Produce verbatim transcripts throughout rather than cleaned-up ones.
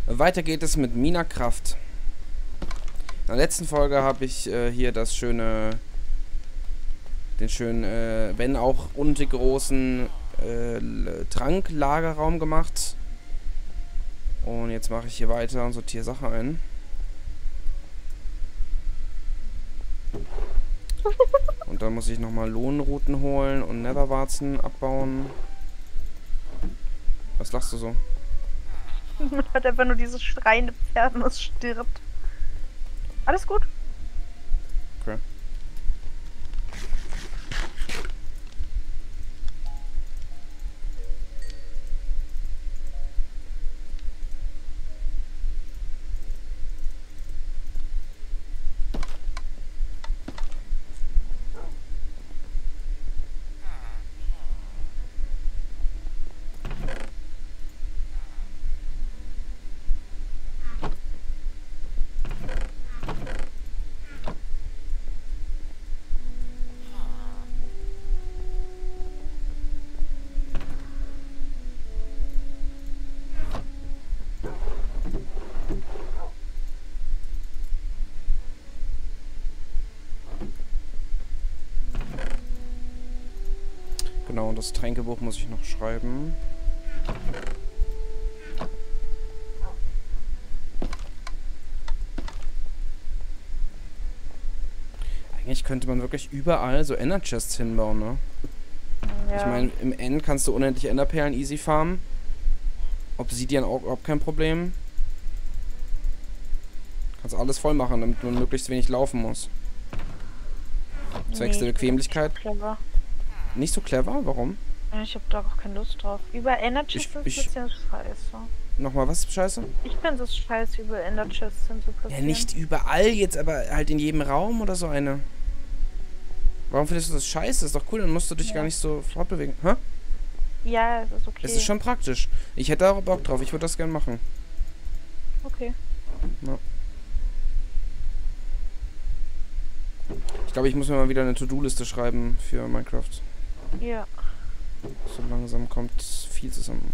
Weiter geht es mit Minecraft. In der letzten Folge habe ich äh, hier das schöne, den schönen, äh, wenn auch untergroßen äh, Tranklagerraum gemacht. Und jetzt mache ich hier weiter und sortiere Sachen ein. Und dann muss ich nochmal Lohnrouten holen und Netherwarzen abbauen. Was lachst du so? Man hat einfach nur dieses schreiende Pferd und es stirbt. Alles gut. Okay. Genau, und das Tränkebuch muss ich noch schreiben. Eigentlich könnte man wirklich überall so Ender-Chests hinbauen, ne? Ja. Ich meine, im End kannst du unendlich Enderperlen easy farmen. Obsidian auch überhaupt kein Problem. Kannst alles voll machen, damit man möglichst wenig laufen muss. Zwecks der Nee, Bequemlichkeit. Nicht so clever. Nicht so clever? Warum? Ja, ich hab da auch keine Lust drauf. Über Ender-Chests Ich- sind ich- ein bisschen scheiße. Nochmal was? Scheiße? Ich finde es scheiße, über Ender-Chests zu Ja, platzieren. nicht überall jetzt, aber halt in jedem Raum oder so eine. Warum findest du das scheiße? Das ist doch cool, dann musst du dich Ja. gar nicht so fortbewegen. Hä? Ja, es ist okay. Es ist schon praktisch. Ich hätte auch Bock drauf. Ich würde das gern machen. Okay. Ich glaube, ich muss mir mal wieder eine To-Do-Liste schreiben für Minecraft. Ja. So langsam kommt viel zusammen.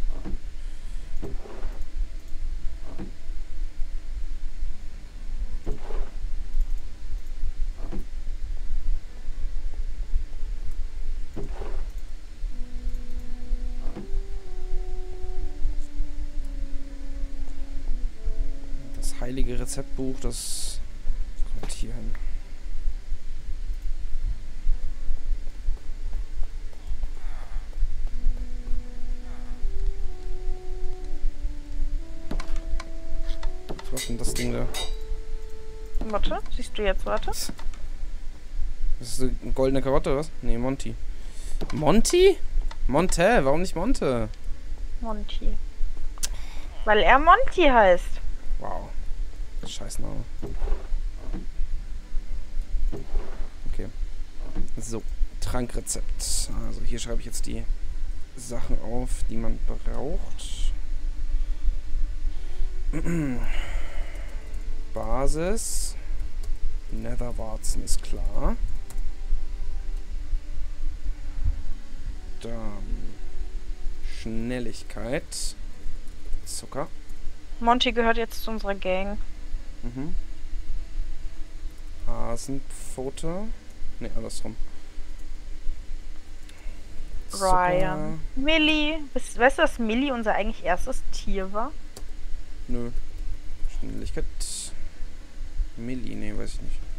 Das heilige Rezeptbuch, das kommt hier hin. Was ist denn das Ding da? Warte, siehst du jetzt, warte. Das ist eine goldene Karotte, oder was? Nee, Monty. Monty? Monte, warum nicht Monte? Monty. Weil er Monty heißt. Wow. Scheiß Name. Okay. So, Trankrezept. Also hier schreibe ich jetzt die Sachen auf, die man braucht. Basis. Netherwarzen ist klar. Dann Schnelligkeit. Zucker. Monty gehört jetzt zu unserer Gang. Mhm. Hasenpfote. Ne, andersrum. Ryan. Millie. Weißt, weißt du, dass Millie unser eigentlich erstes Tier war? Nö. Schnelligkeit. Milli, ne, weiß ich nicht.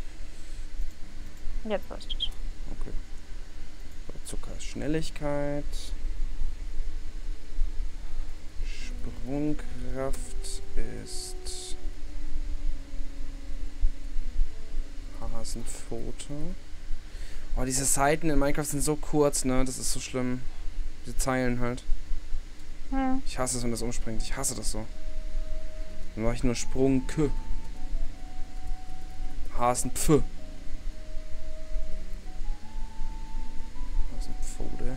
Jetzt weißt du es. Okay. So, Zucker ist Schnelligkeit. Sprungkraft ist Hasenpfote. Oh, diese Seiten in Minecraft sind so kurz, ne? Das ist so schlimm. Diese Zeilen halt. Hm. Ich hasse es, wenn das umspringt. Ich hasse das so. Dann mache ich nur Sprung K. Hasenpf. Hasenpfode.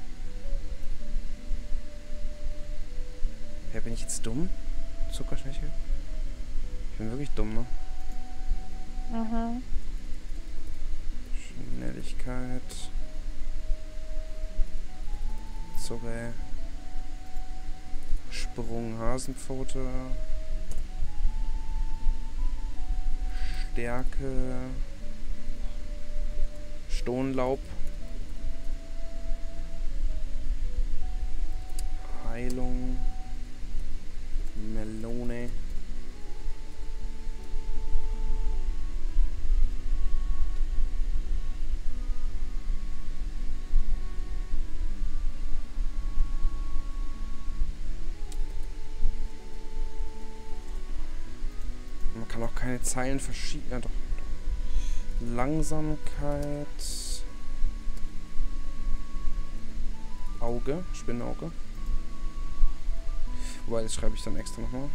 Ja, bin ich jetzt dumm? Zuckerschnelligkeit? Ich bin wirklich dumm, ne? Mhm. Schnelligkeit. Zucker. Sprung, Hasenpfote. Stärke. Stonlaub. Heilung. Melone. Man kann auch keine Zeilen verschieben. Ja, doch, doch. Langsamkeit. Auge. Spinnauge. Wobei, das schreibe ich dann extra nochmal.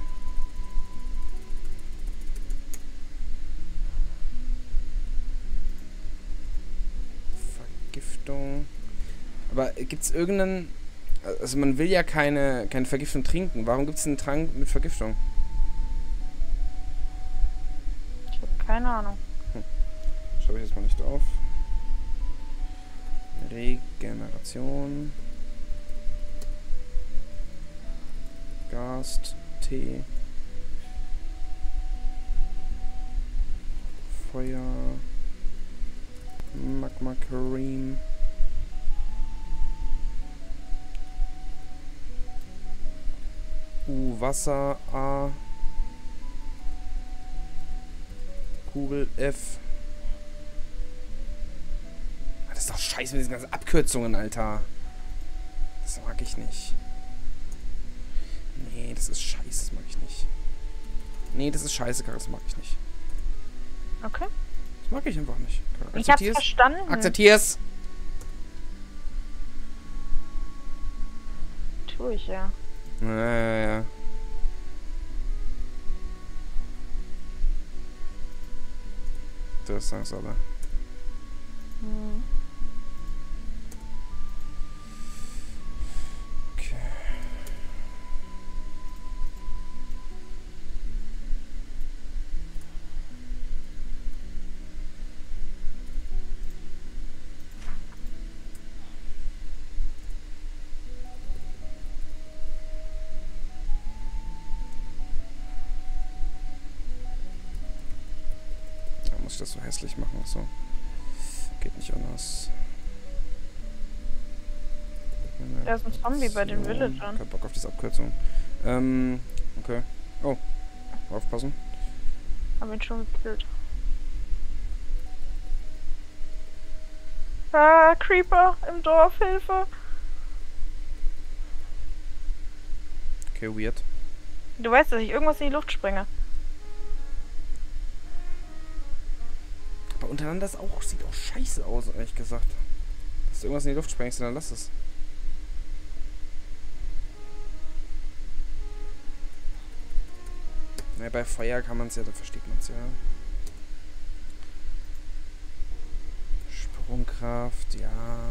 Vergiftung. Aber gibt es irgendeinen... Also man will ja keine, keine Vergiftung trinken. Warum gibt es einen Trank mit Vergiftung? Ich habe keine Ahnung. Hm. Schreibe ich jetzt mal nicht auf. Regeneration. Gast, Tee, Feuer, Magma Cream, U, Wasser, A, Kugel, F. Das ist doch scheiße mit diesen ganzen Abkürzungen, Alter. Das mag ich nicht. Nee, das ist scheiße, das mag ich nicht. Nee, das ist scheiße, Karl, das mag ich nicht. Okay. Das mag ich einfach nicht. Karl, Ich hab's verstanden. Akzeptier's. Tue ich ja. Ja, ja, ja. Das sagst du aber. Hm. Okay. Muss ich das so hässlich machen? So. Geht nicht anders. Da ist ein Zombie bei den Villagern. Kein Bock auf diese Abkürzung. Ähm, okay. Oh. Aufpassen. Hab ihn schon gekillt. Ah, Creeper im Dorf, Hilfe! Okay, weird. Du weißt, dass ich irgendwas in die Luft springe. Aber untereinander ist auch, sieht auch scheiße aus, ehrlich gesagt. Dass du irgendwas in die Luft sprengst, dann lass es. Ja, bei Feuer kann man es ja, da versteht man es ja. Sprungkraft, ja.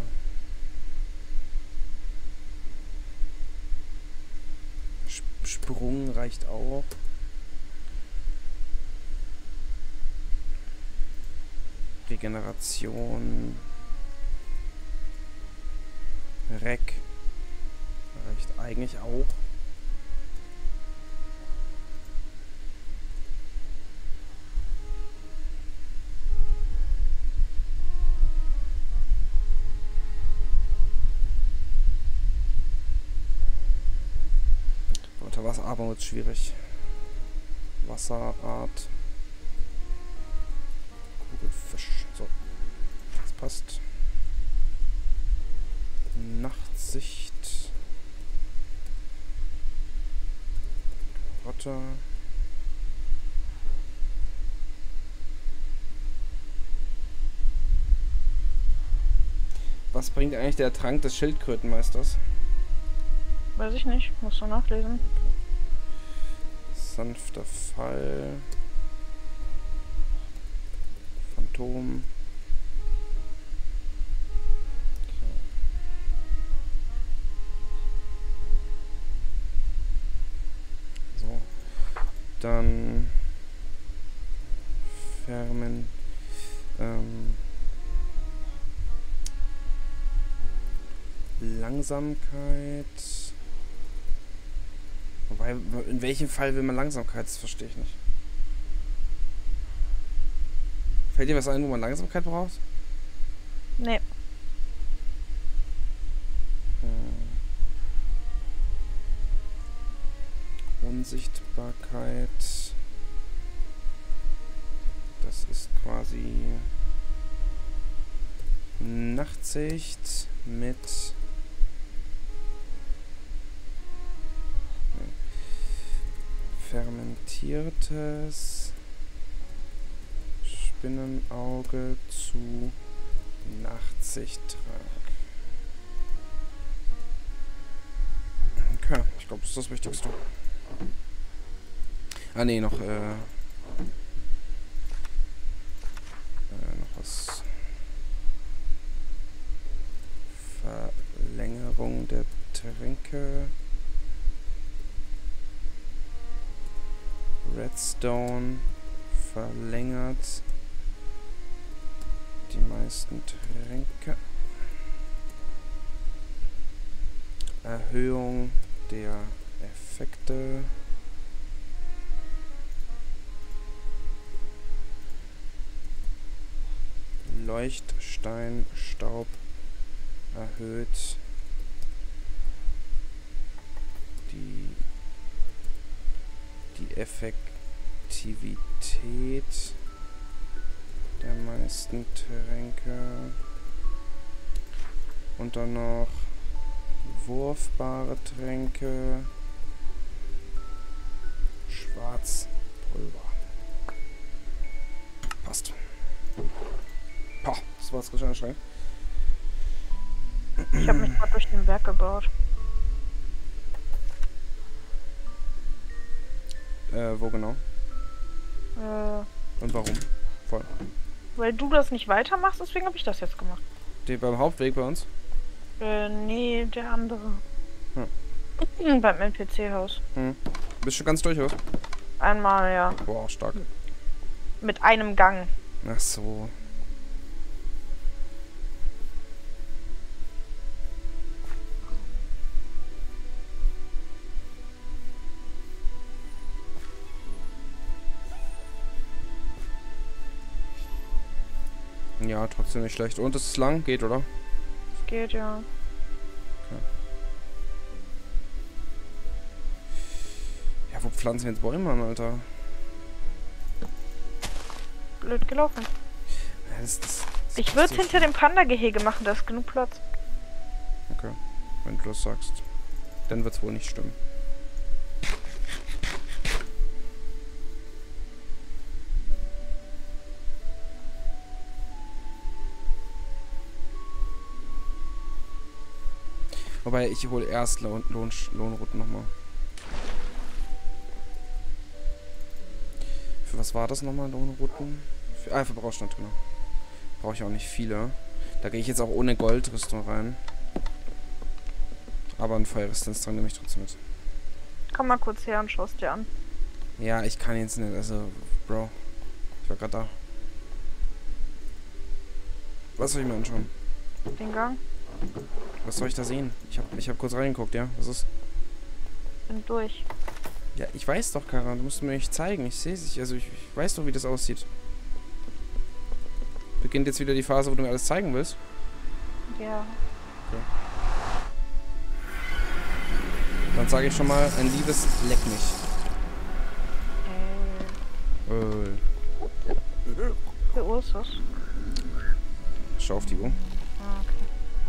Sp- Sprung reicht auch. Regeneration. Reck. Reicht eigentlich auch. Unter Wasser aber wird es schwierig. Wasserart. Kugelfisch. So. Das passt. Nachtsicht. Rotter. Was bringt eigentlich der Trank des Schildkrötenmeisters? Weiß ich nicht, musst du nachlesen. Sanfter Fall. Phantom. Okay. So. Dann Fermen. Ähm, Langsamkeit. Wobei, in welchem Fall will man Langsamkeit? Das verstehe ich nicht. Fällt dir was ein, wo man Langsamkeit braucht? Nee. Hm. Unsichtbarkeit. Das ist quasi Nachtsicht mit fermentiertes Spinnenauge zu Nachtsichttrank. Okay, ich glaube, das ist das Wichtigste. Ah ne, noch äh, äh, noch was. Verlängerung der Tränke. Redstone verlängert die meisten Tränke. Erhöhung der Effekte. Leuchtsteinstaub erhöht die die Effektivität der meisten Tränke. Und dann noch wurfbare Tränke. Schwarzpulver. Passt. Pah, das war jetzt ganz schön anstrengend. Ich habe mich gerade durch den Berg gebaut. Äh, wo genau? Äh, Und warum? Voll. weil du das nicht weitermachst, deswegen habe ich das jetzt gemacht. Die beim Hauptweg bei uns? Äh, nee, der andere. Hm. Beim N P C-Haus. Hm. Bist du ganz durch, oder? Einmal, ja. Boah, stark. Mit einem Gang. Ach so. Ja, trotzdem nicht schlecht. Und es ist lang? Geht, oder? Es geht, ja. Okay. Ja, wo pflanzen wir jetzt Bäume an, Alter? Blöd gelaufen. Ja, das, das, das Ich würde es hinter dem Panda-Gehege machen, da ist genug Platz. Okay, wenn du das sagst. Dann wird es wohl nicht stimmen. Wobei, ich hole erst Lohn, Lohn, Lohnrouten nochmal. Für was war das nochmal, Lohnrouten? Für, ah, für Brauchstand, genau. Brauche ich auch nicht viele. Da gehe ich jetzt auch ohne Goldrüstung rein. Aber ein Feuerresistenz dran nehme ich trotzdem mit. Komm mal kurz her und schau es dir an. Ja, ich kann jetzt nicht, also, Bro. Ich war gerade da. Was soll ich mir anschauen? Den Gang. Was soll ich da sehen? Ich habe ich hab kurz reingeguckt, ja? Was ist? Bin durch. Ja, ich weiß doch, Kara. Du musst mir nicht zeigen. Ich sehe es. Also, ich, ich weiß doch, wie das aussieht. Beginnt jetzt wieder die Phase, wo du mir alles zeigen willst? Ja. Okay. Dann sage ich schon mal ein liebes Leck mich. Äh. Äh. Wie Uhr ist das? Schau auf die Uhr. Ah, okay.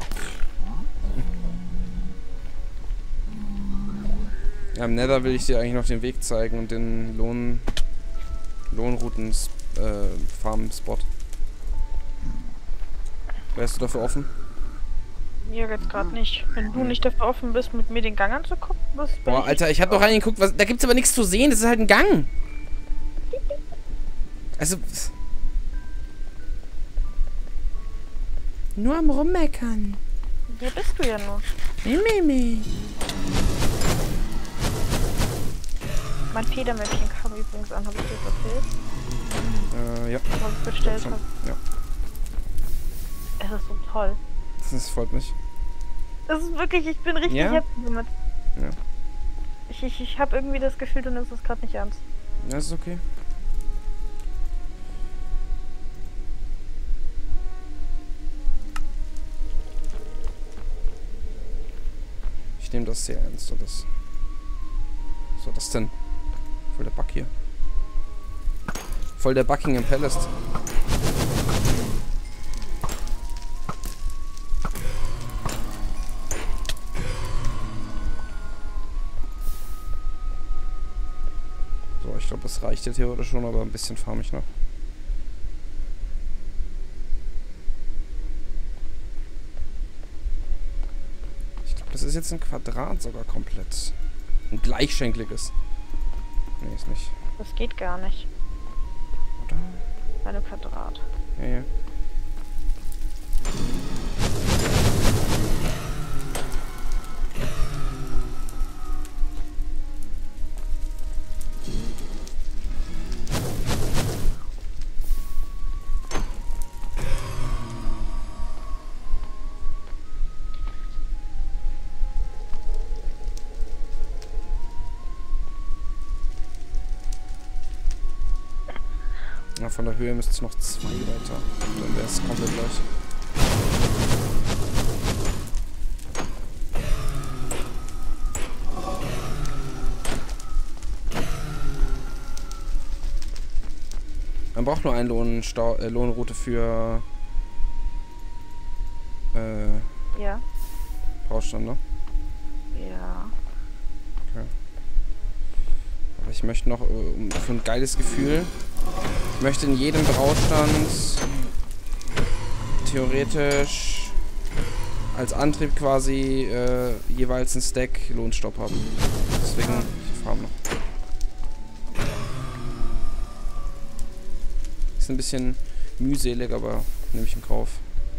Ja, im Nether will ich dir eigentlich noch den Weg zeigen und den Lohn... Lohnrouten äh, Farm-Spot. Wärst du dafür offen? Mir jetzt gerade nicht. Wenn du nicht dafür offen bist, mit mir den Gang anzugucken, bist bin Boah, ich Alter, ich hab doch reingeguckt, was, da gibt's aber nichts zu sehen, das ist halt ein Gang. Also... Nur am Rummeckern. Hier bist du ja nur. Mimimi. Mein Federmäppchen kam übrigens an, habe ich dir das erzählt? Äh, ja. Was ich bestellt Schon. habe. Ja. Es ist so toll. Das freut mich. Das ist wirklich, ich bin richtig Ja? happy damit. Ja. Ich, ich, ich habe irgendwie das Gefühl, du nimmst es gerade nicht ernst. Ja, ist okay. Ich nehme das sehr ernst, das. Was war das denn? Voll der Bug hier. Voll der Buckingham Palace. So, ich glaube, das reicht ja theoretisch schon, aber ein bisschen farm ich noch. Ich glaube, das ist jetzt ein Quadrat sogar komplett. Ein gleichschenkliges. Nee, ist nicht. Das geht gar nicht. Oder? Bei einem Quadrat. Ja, ja. Na, von der Höhe müsste es noch zwei weiter. Dann wäre es komplett gleich. Man braucht nur eine Lohnstau äh, Lohnroute für äh, Ja. Braustand, ne? Ja. Okay. Aber ich möchte noch äh, für ein geiles Gefühl. Ich möchte in jedem Braustand theoretisch als Antrieb quasi äh, jeweils einen Stack Lohnstopp haben. Deswegen, ich farm noch. Ist ein bisschen mühselig, aber nehme ich in Kauf.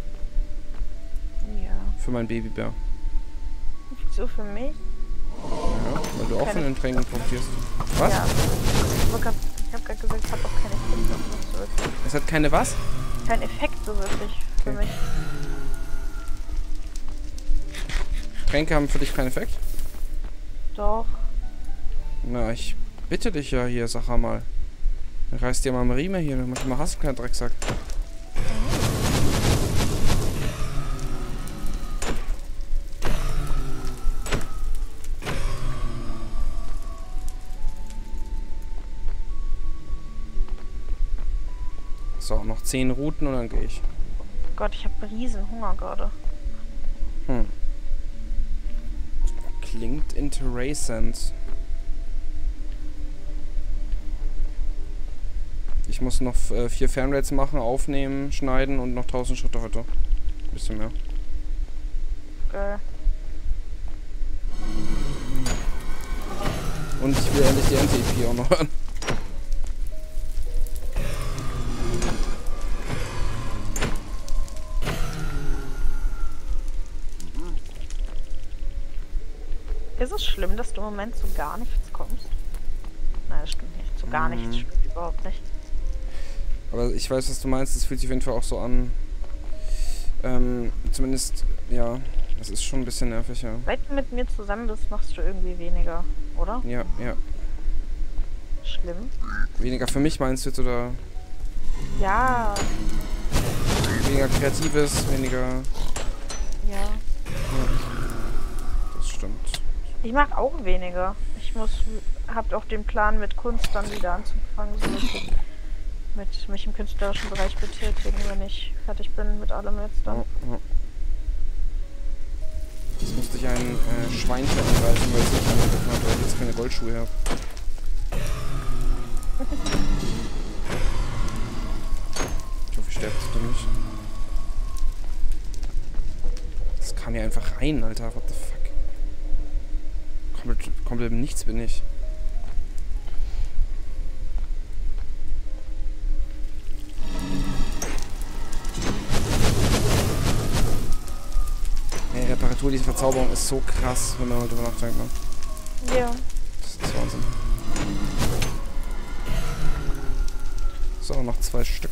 Ja. Für mein Babybär. So für mich? Ja, weil du auch Keine von den Tränken profitierst. Was? Ja. Ich habe gerade gesagt, es hat auch keinen Effekt so wirklich. Es hat keine was? Kein Effekt so wirklich für Okay. mich. Tränke haben für dich keinen Effekt? Doch. Na, ich bitte dich ja hier, sag mal. Reiß dir mal einen Riemen hier, mach mal Hass, kleiner Drecksack. So, noch zehn Routen und dann gehe ich. Gott, ich habe riesen Hunger gerade. Hm. Klingt interessant. Ich muss noch äh, vier Fanrates machen, aufnehmen, schneiden und noch tausend Schritte heute. Ein bisschen mehr. Geil. Und ich will endlich die N T P auch noch hören. Ist es schlimm, dass du im Moment zu gar nichts kommst? Nein, das stimmt nicht. Zu gar Mhm. nichts stimmt überhaupt nicht. Aber ich weiß, was du meinst. Es fühlt sich auf jeden Fall auch so an. Ähm, zumindest, ja, es ist schon ein bisschen nervig, ja. Seit du mit mir zusammen bist, machst du irgendwie weniger, oder? Ja, ja. Schlimm. Weniger für mich meinst du jetzt, oder Ja, weniger Kreatives, weniger... ja. Das stimmt. Ich mag auch weniger. Ich muss, hab auch den Plan, mit Kunst dann wieder anzufangen, so mit, mit mich im künstlerischen Bereich betätigen, wenn ich fertig bin mit allem jetzt dann. Ja, ja. Jetzt musste ich ein äh, Schweinchen angreifen, weil ich es nicht angegriffen habe, weil ich jetzt keine Goldschuhe habe. Ich hoffe, ich sterbe bitte nicht. Das kam hier einfach rein, Alter. What the fuck? Komplett, komplett im Nichts bin ich. Hey, Reparatur, diese Verzauberung ist so krass, wenn man mal drüber nachdenkt, ne? Ja. Das ist Wahnsinn. So, noch zwei Stück.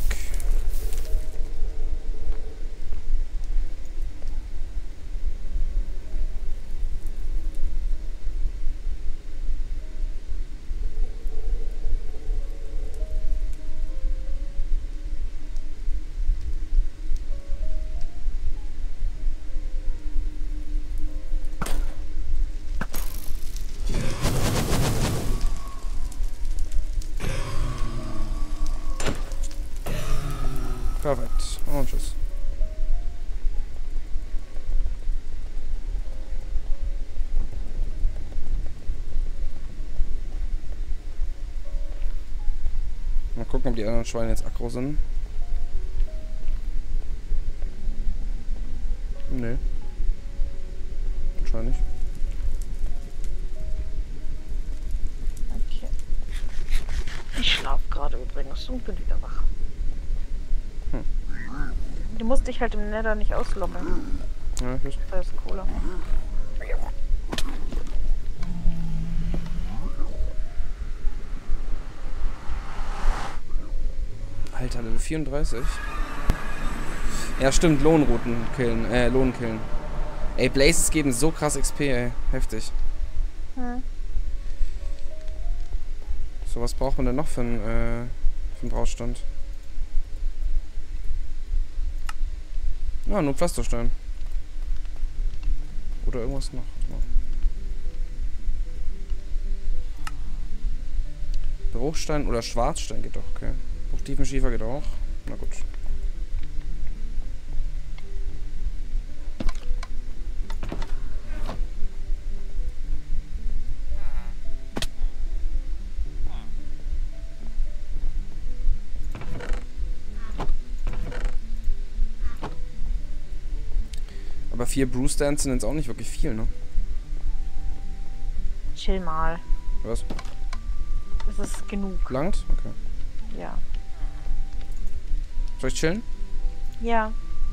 Perfekt. Und tschüss. Mal gucken, ob die anderen Schweine jetzt aggro sind. Nee. Wahrscheinlich. Okay. Ich schlafe gerade übrigens und bin wieder wach. Hm. Du musst dich halt im Nether nicht ausloggen. Ja, ich weiß. Das ist cooler. Alter, Level vierunddreißig. Ja, stimmt, Lohnrouten killen, äh, Lohn killen. Ey, Blazes geben so krass X P, ey. Heftig. Hm. So, was braucht man denn noch für einen, äh, für einen Brauchstand? Ja, nur Pflasterstein. Oder irgendwas noch. Warte mal. Bruchstein oder Schwarzstein geht doch, okay. Bruchtiefenschiefer geht auch. Na gut. Aber vier Brewstands sind jetzt auch nicht wirklich viel, ne? Chill mal. Was? Es ist genug. Langt? Okay. Ja. Soll ich chillen? Ja.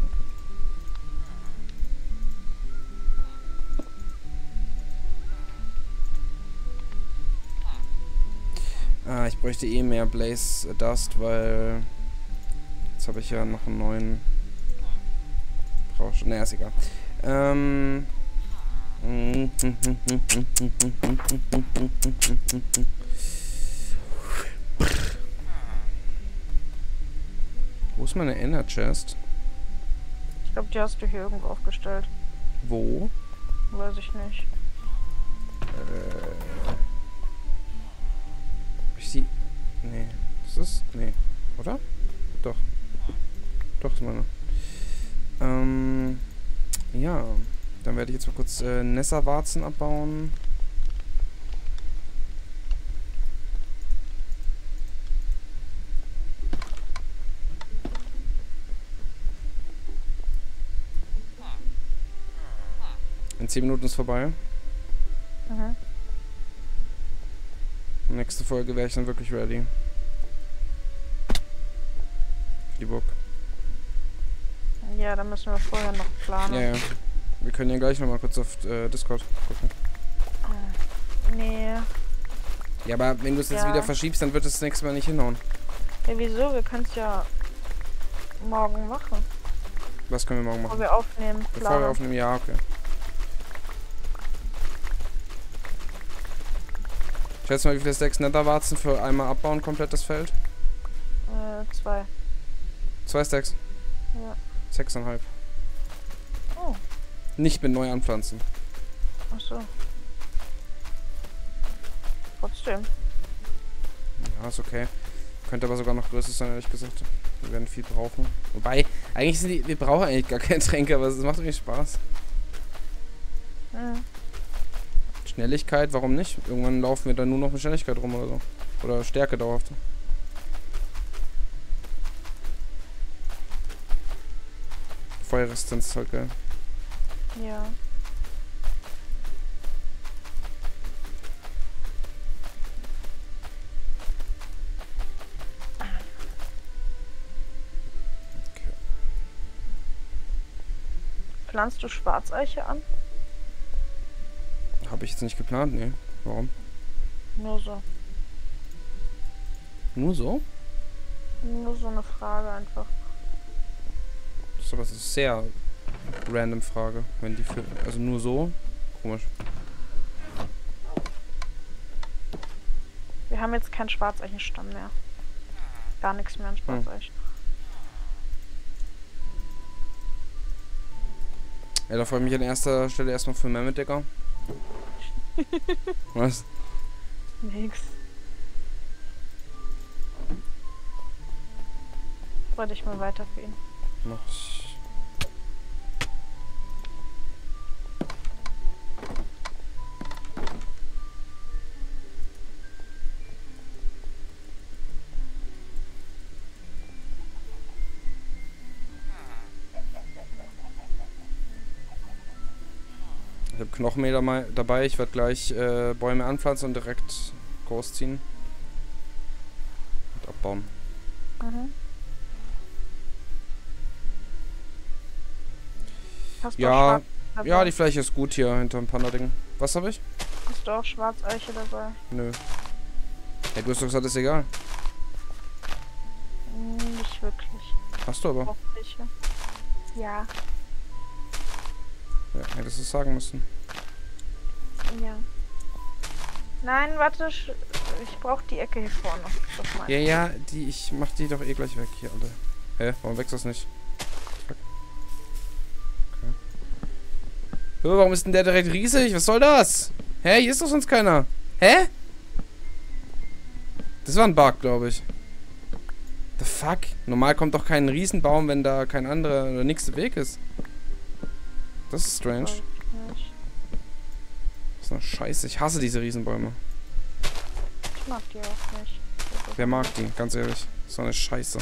Ah, ich bräuchte eh mehr Blaze Dust, weil jetzt habe ich ja noch einen neuen Brauch. Ne, ist egal. Ähm. Wo ist meine Inner Chest? Ich glaube, die hast du hier irgendwo aufgestellt. Wo? Weiß ich nicht. Äh. Ich sie. Nee. Ist das? Nee. Oder? Doch. Doch, ist meine. Ähm. Ja. Dann werde ich jetzt mal kurz äh, Nessa-Warzen abbauen. In zehn Minuten ist vorbei. Mhm. Nächste Folge wäre ich dann wirklich ready. Die Bock. Ja, da müssen wir vorher noch planen. Ja, ja. Wir können ja gleich nochmal kurz auf äh, Discord gucken. Nee. Ja, aber wenn du es jetzt Ja. wieder verschiebst, dann wird es das nächste Mal nicht hinhauen. Ja, wieso? Wir können es ja morgen machen. Was können wir morgen Bevor machen? wir aufnehmen. Bevor wir planen. aufnehmen, ja, okay. Schätze mal, wie viele Stacks Netherwarzen für einmal abbauen, komplett das Feld? Äh, zwei. Zwei Stacks. Ja. Sechseinhalb. Oh, Nicht mit neu anpflanzen. ach so. Trotzdem. Ja, ist okay. Könnte aber sogar noch größer sein, ehrlich gesagt. Wir werden viel brauchen. Wobei, eigentlich sind die, wir brauchen eigentlich gar keine Tränke, aber es macht irgendwie Spaß. Mhm. Schnelligkeit, warum nicht? Irgendwann laufen wir dann nur noch mit Schnelligkeit rum oder so. Oder Stärke dauerhaft. Feuerresistenz ist halt geil. Ja. Okay. Pflanzt du Schwarzeiche an? Habe ich jetzt nicht geplant, nee. Warum? Nur so. Nur so? Nur so eine Frage einfach. Das ist aber eine sehr random Frage. Wenn die für. Also nur so? Komisch. Wir haben jetzt keinen Schwarzeichenstamm mehr. Gar nichts mehr an Schwarzeichen. Ja, da freue ich mich an erster Stelle erstmal für Mammoth, Digga. Was? Nix. Freue dich mal weiter für ihn. Mach ich. Ich habe Knochenmehl dabei. Ich werde gleich äh, Bäume anpflanzen und direkt großziehen. Und abbauen. Mhm. Hast du Ja, auch Schwarz ja, die Fläche ist gut hier hinterm Panda-Ding. Was habe ich? Hast du auch Schwarzeiche dabei? Nö. Hey, du hast doch gesagt, ist egal. Nicht wirklich. Hast du aber. Auch welche. Ja. Ja, hättest du es sagen müssen. Ja. Nein, warte, ich brauche die Ecke hier vorne. Das mein Ja, ich. ja, die, ich mach die doch eh gleich weg hier, alle. Hä, warum wächst das nicht? Fuck. Okay. Hör, warum ist denn der direkt riesig? Was soll das? Hä, hier ist doch sonst keiner. Hä? Das war ein Bug, glaube ich. The fuck? Normal kommt doch kein Riesenbaum, wenn da kein anderer oder nächster Weg ist. Das ist strange. Weiß ich nicht. Das ist eine Scheiße. Ich hasse diese Riesenbäume. Ich mag die auch nicht. Wer mag die? Ganz ehrlich. So eine Scheiße.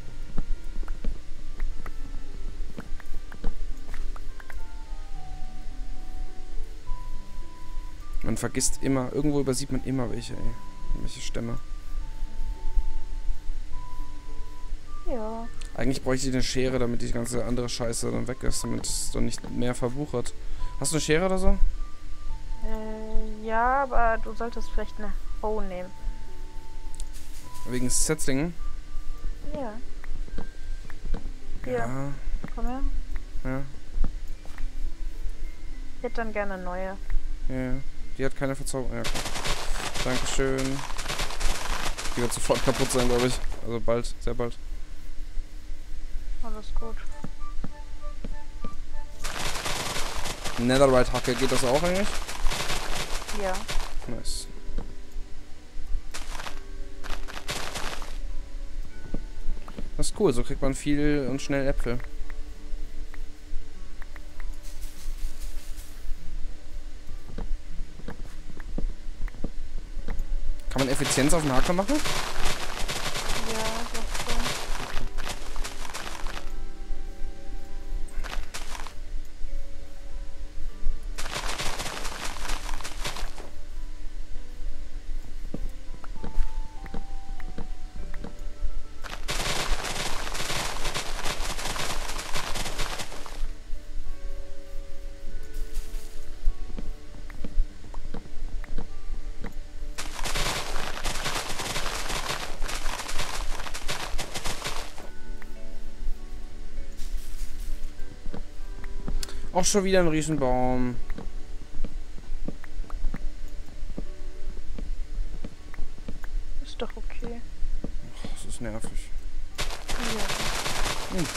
Man vergisst immer, irgendwo übersieht man immer welche, ey. Welche Stämme. Ja. Eigentlich bräuchte ich eine Schere, damit die ganze andere Scheiße dann weg ist, damit es dann nicht mehr verwuchert. Hast du eine Schere oder so? Äh, ja, aber du solltest vielleicht eine Hoe nehmen. Wegen Setzlingen? Ja. Hier, Ja. komm her. Ja. Ich hätte dann gerne neue. Ja, ja. Die hat keine Verzauberung. Ja, okay. Dankeschön. Die wird sofort kaputt sein, glaube ich. Also bald, sehr bald. Alles gut. Netherite-Hacke, geht das auch eigentlich? Ja. Nice. Das ist cool, so kriegt man viel und schnell Äpfel. Kann man Effizienz auf dem Hacker machen? Ja, doch schon. Auch schon wieder ein Riesenbaum. Ist doch okay. Ach, das ist nervig. Ja. Hm.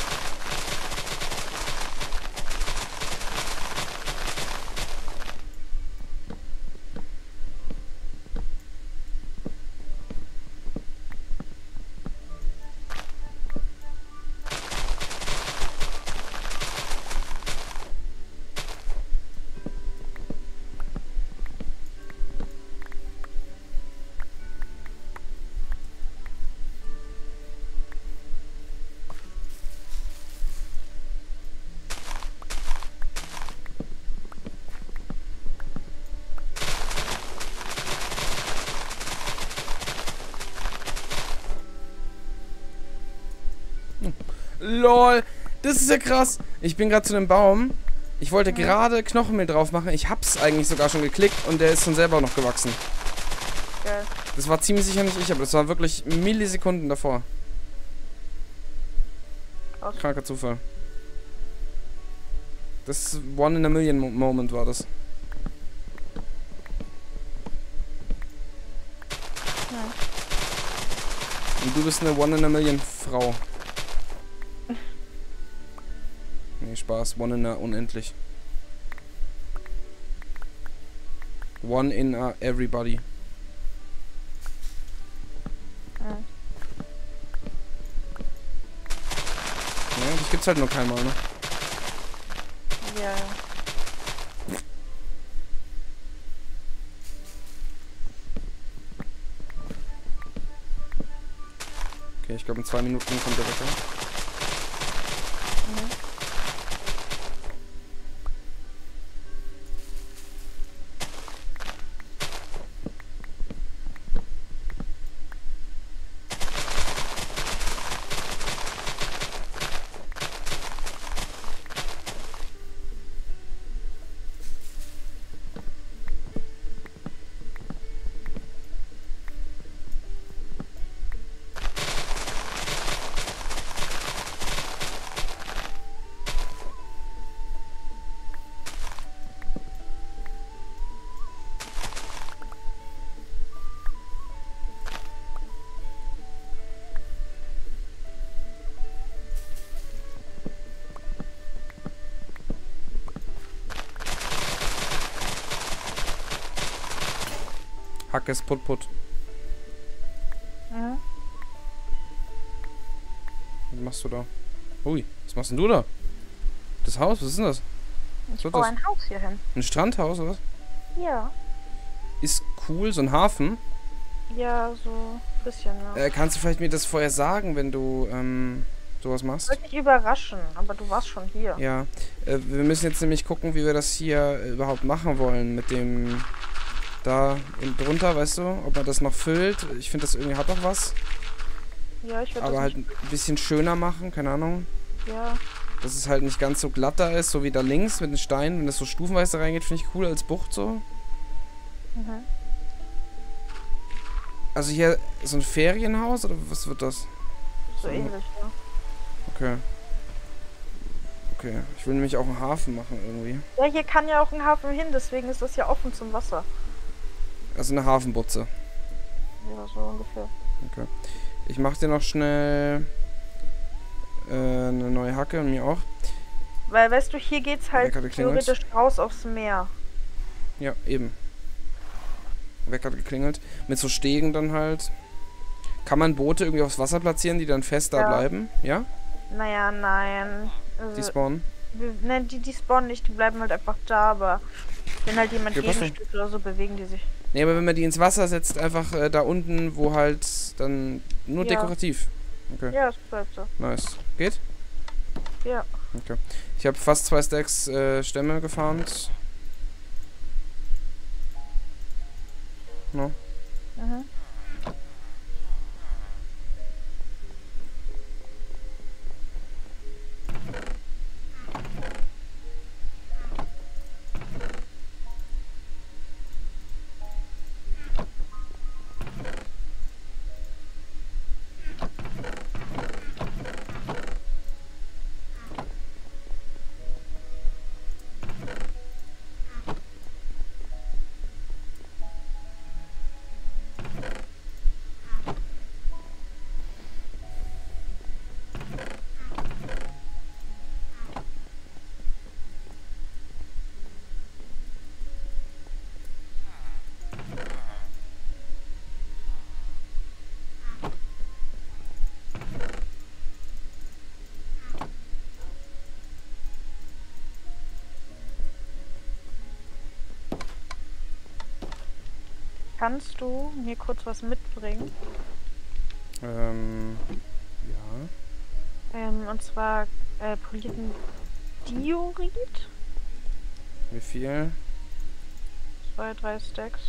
LOL, das ist ja krass. Ich bin gerade zu einem Baum. Ich wollte gerade Knochenmehl drauf machen. Ich hab's eigentlich sogar schon geklickt und der ist schon selber noch gewachsen. Geil. Das war ziemlich sicher nicht ich, aber das war wirklich Millisekunden davor. Krass. Kranker Zufall. Das One in a Million Moment war das. Ja. Und du bist eine One in a Million Frau. Nee, Spaß. One in a unendlich. One in a everybody. Ja. gibt's halt nur keinmal, ne? Ja, ja. Okay, ich glaube in zwei Minuten kommt der Wecker. Mhm. Hacke ist put put. Mhm. Was machst du da? Ui, was machst denn du da? Das Haus, was ist denn das? Was Ich wird baue das? ein Haus hier hin. Ein Strandhaus oder was? Ja. Ist cool, so ein Hafen. Ja, so ein bisschen, ja. Äh, kannst du vielleicht mir das vorher sagen, wenn du ähm, sowas machst? Wollte dich überraschen, aber du warst schon hier. Ja. Äh, wir müssen jetzt nämlich gucken, wie wir das hier äh, überhaupt machen wollen mit dem da in, drunter, weißt du, ob man das noch füllt. Ich finde, das irgendwie hat doch was. Ja, ich werde Aber das halt nicht... ein bisschen schöner machen, keine Ahnung. Ja. Dass es halt nicht ganz so glatt da ist, so wie da links mit den Steinen. Wenn das so stufenweise reingeht, finde ich cool als Bucht so. Mhm. Also hier so ein Ferienhaus oder was wird das? So ähnlich, ja. Okay. Okay. Ich will nämlich auch einen Hafen machen irgendwie. Ja, hier kann ja auch ein Hafen hin, deswegen ist das ja offen zum Wasser. Also eine Hafenbutze. Ja, so ungefähr. Okay. Ich mach dir noch schnell äh, eine neue Hacke und mir auch. Weil, weißt du, hier geht's halt Wecker geklingelt. theoretisch raus aufs Meer. Ja, eben. Wecker hat geklingelt. Mit so Stegen dann halt. Kann man Boote irgendwie aufs Wasser platzieren, die dann fest da Ja. bleiben? Ja? Naja, nein. Also, Die spawnen? wir, ne, die, die spawnen nicht, die bleiben halt einfach da, aber wenn halt jemand Ja, was denn? gegenstößt oder so, bewegen die sich. Nee, aber wenn man die ins Wasser setzt, einfach äh, da unten, wo halt dann nur Ja. dekorativ. Okay, Ja, es bleibt so. nice. Geht? Ja. Okay. Ich habe fast zwei Stacks äh, Stämme gefarmt. No. Mhm. Kannst du mir kurz was mitbringen? Ähm. Ja. Ähm, und zwar äh, polierten Diorit. Wie viel? Zwei, drei Stacks.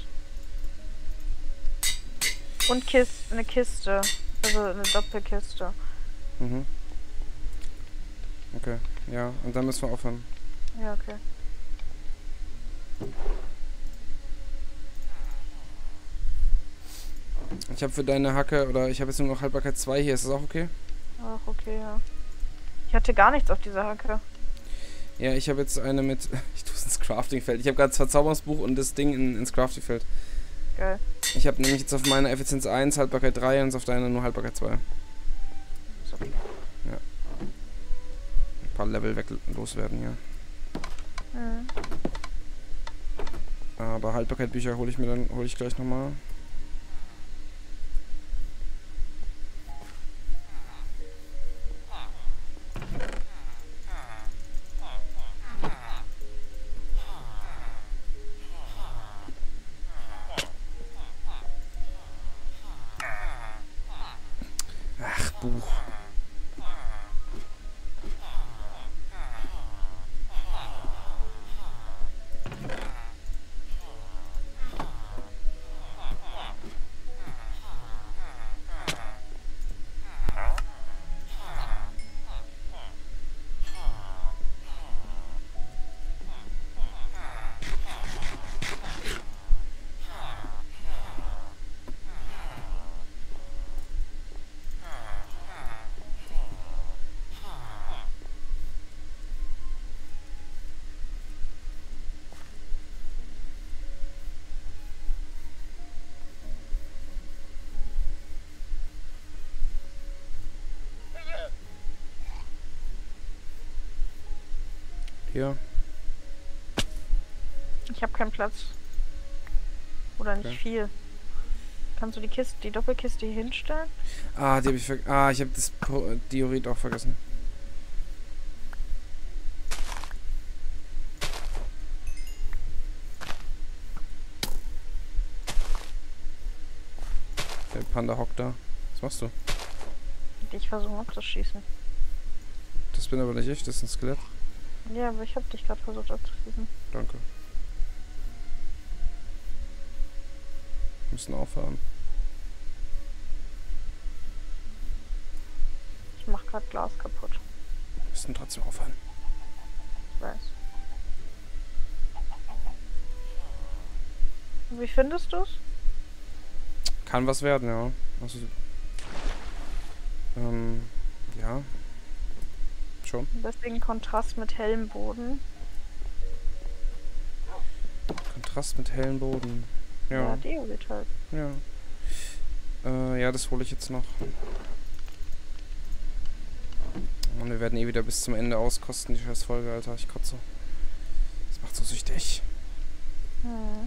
Und Kist eine Kiste. Also eine Doppelkiste. Mhm. Okay, ja. Und dann müssen wir aufhören. Ja, okay. Ich habe für deine Hacke, oder ich habe jetzt nur noch Haltbarkeit zwei hier. Ist das auch okay? Ach, okay, ja. Ich hatte gar nichts auf dieser Hacke. Ja, ich habe jetzt eine mit... Ich tue es ins Craftingfeld. Ich habe gerade das Verzauberungsbuch und das Ding in, ins Craftingfeld. Geil. Ich habe nämlich jetzt auf meiner Effizienz eins Haltbarkeit drei und auf deiner nur Haltbarkeit zwei. Ist okay. Ein paar Level weg loswerden hier. Mhm. Aber Haltbarkeitbücher hole ich mir dann, hole ich gleich nochmal. Buch. Hier. Ich habe keinen Platz. Oder nicht Okay. viel. Kannst du die Kiste, die Doppelkiste hier hinstellen? Ah, die habe ich vergessen. Ah, ich habe das Pro Diorit auch vergessen. Der Panda hockt da. Was machst du? Ich versuche abzuschießen. Das bin aber nicht ich, das ist ein Skelett. Ja, aber ich habe dich gerade versucht abzuschießen. Danke. Wir müssen aufhören. Ich mach gerade Glas kaputt. Wir müssen trotzdem aufhören. Ich weiß. Und wie findest du's? Kann was werden, ja. Also, ähm, ja. Schon. Deswegen Kontrast mit hellem Boden. Kontrast mit hellem Boden. Ja, Ja, Diorit halt. ja. Äh, ja, das hole ich jetzt noch. Und wir werden eh wieder bis zum Ende auskosten, die scheiß Folge, Alter. Ich kotze. Das macht so süchtig. Hm.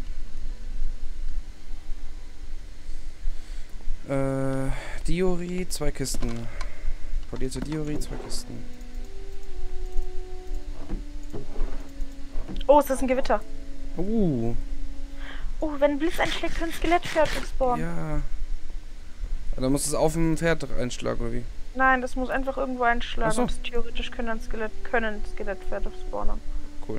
Äh, Diori, zwei Kisten. Polierte Diori, zwei Kisten. Oh, es ist ein Gewitter. Uh, Oh, wenn ein Blitz einschlägt, können Skelettpferde spawnen. ja. Dann muss es auf dem Pferd einschlagen, oder wie? Nein, das muss einfach irgendwo einschlagen. Ach so. Und das theoretisch können dann Skelett, können Skelettpferde spawnen. Cool.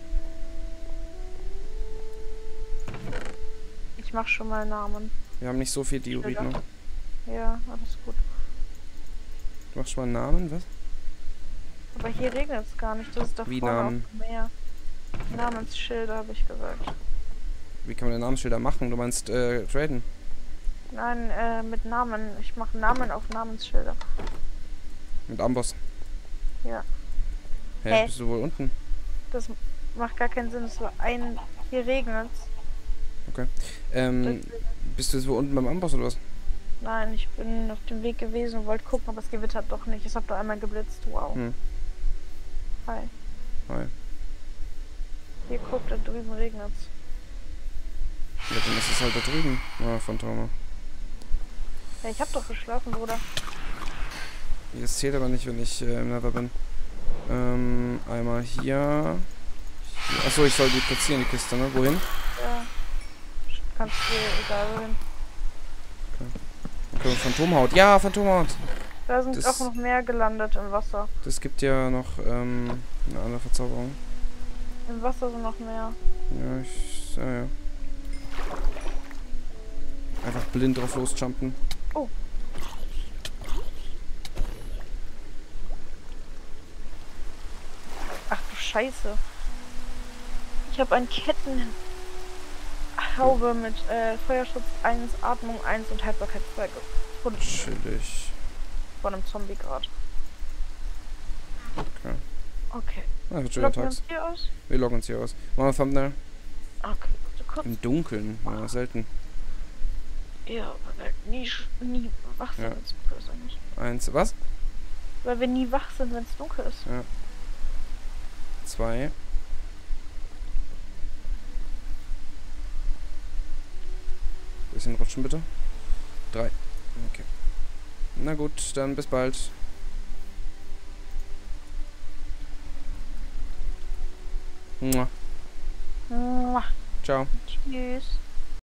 Ich mach schon mal Namen. Wir haben nicht so viel Diorit, ne? Ja, alles gut. Du machst schon mal einen Namen, was? Aber hier regnet es gar nicht. Das ist da Wie vorne Namen? auf dem Meer. Namensschilder, habe ich gesagt. Wie kann man denn Namensschilder machen? Du meinst, äh, traden? Nein, äh, mit Namen. Ich mache Namen auf Namensschilder. Mit Amboss? Ja. Hä? Hä? Bist du wohl unten? Das macht gar keinen Sinn. Es war ein... Hier regnet es. Okay. Ähm, bist du jetzt wohl unten beim Amboss oder was? Nein, ich bin auf dem Weg gewesen und wollte gucken, aber es gewittert doch nicht. Es hat da einmal geblitzt. Wow. Hm. Hi. Hi. Hier, guck, da drüben regnet es. Ja, dann ist es halt da drüben. Ah, Phantome. Ja, ich hab doch geschlafen, Bruder. Das zählt aber nicht, wenn ich äh, im Nether bin. Ähm, einmal hier. hier. Achso, ich soll die platzieren, die Kiste, ne? Wohin? Ja. Kannst du egal wohin. Okay, Phantomhaut. Ja, Phantomhaut. Da sind Das- auch noch mehr gelandet im Wasser. Das gibt ja noch ähm, eine andere Verzauberung. Im Wasser sind noch mehr. Ja, ich. Ja, ja. Einfach blind drauf losjumpen. Oh. Ach du Scheiße. Ich habe ein Kettenhaube mit äh, Feuerschutz eins, Atmung eins und Haltbarkeit zwei gefunden. Chillig. Von einem Zombie gerade. Okay. Okay. Ah, wird schon wieder Loggen wir tags. uns hier aus? Wir loggen uns hier aus. Machen wir Thumbnail. Okay, warte kurz. Im Dunkeln. Ja, selten. Ja, weil wir nie, sch- nie wach sind, Ja. wenn es dunkel ist eigentlich. Eins. Was? Weil wir nie wach sind, wenn es dunkel ist. Ja. Zwei. Bisschen rutschen bitte. Drei. Okay. Na gut, dann bis bald. Mua. Mua. Ciao. Tschüss.